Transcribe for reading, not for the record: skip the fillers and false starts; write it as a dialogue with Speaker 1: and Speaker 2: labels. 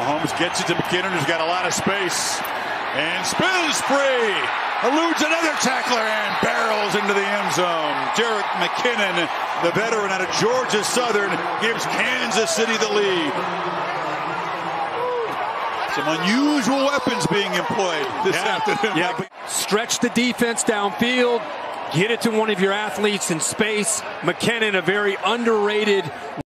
Speaker 1: Mahomes gets it to McKinnon, who's got a lot of space. And spins free. Eludes another tackler and barrels into the end zone. Jerick McKinnon, the veteran out of Georgia Southern, gives Kansas City the lead. Some unusual weapons being employed this afternoon.
Speaker 2: Yeah, stretch the defense downfield. Get it to one of your athletes in space. McKinnon, a very underrated